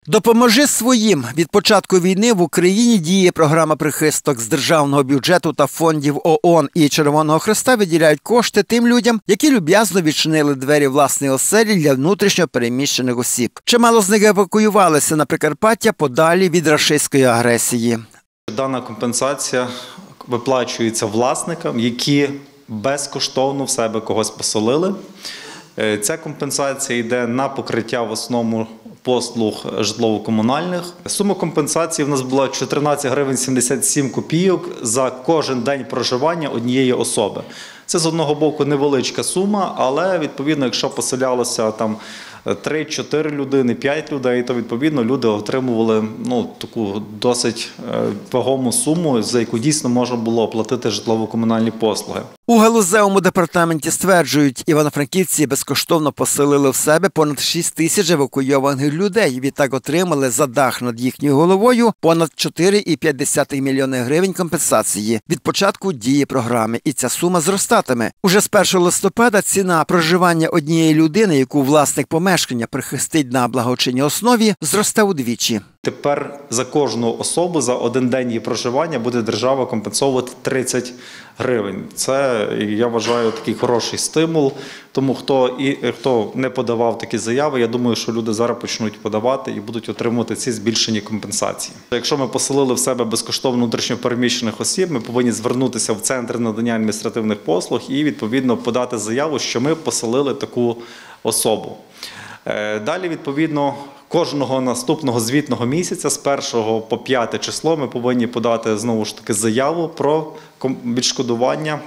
Допоможи своїм. Від початку війни в Україні діє програма «Прихисток». З державного бюджету та фондів ООН і Червоного Хреста виділяють кошти тим людям, які люб'язно відчинили двері власної оселі для внутрішньо переміщених осіб. Чимало з них евакуювалися на Прикарпаття подалі від рашистської агресії. Дана компенсація виплачується власникам, які безкоштовно в себе когось поселили. Ця компенсація йде на покриття в основному послуг житлово-комунальних. Сума компенсації в нас була 14 гривень 77 копійок за кожен день проживання однієї особи. Це з одного боку невеличка сума, але відповідно, якщо поселялося там 3-4 людини, 5 людей, то відповідно люди отримували таку досить вагому суму, за яку дійсно можна було оплатити житлово-комунальні послуги. У галузевому департаменті стверджують, івано-франківці безкоштовно поселили в себе понад 6 тисяч евакуйованих людей. Відтак отримали за дах над їхньою головою понад 4,5 мільйони гривень компенсації від початку дії програми. І ця сума зростатиме. Уже з 1 листопада ціна проживання однієї людини, яку власник помешкання прихистить на благочинній основі, зросте удвічі. Тепер за кожну особу за один день її проживання буде держава компенсовувати 30 гривень. Це, я вважаю, такий хороший стимул. Тому хто не подавав такі заяви, я думаю, що люди зараз почнуть подавати і будуть отримувати ці збільшені компенсації. Якщо ми поселили в себе безкоштовно внутрішньо переміщених осіб, ми повинні звернутися в Центр надання адміністративних послуг і відповідно подати заяву, що ми поселили таку особу. Далі, відповідно, кожного наступного звітного місяця з 1 по 5 число ми повинні подати, знову ж таки, заяву про відшкодування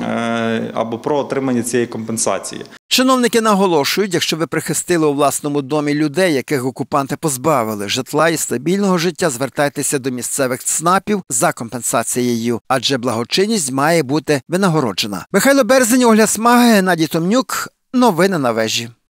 або про отримання цієї компенсації. Чиновники наголошують, якщо ви прихистили у власному домі людей, яких окупанти позбавили житла і стабільного життя, звертайтеся до місцевих ЦНАПів за компенсацією, адже благочинність має бути винагороджена. Михайло Березень, Ольга Смага, Геннадій Томнюк. Новини на вежі.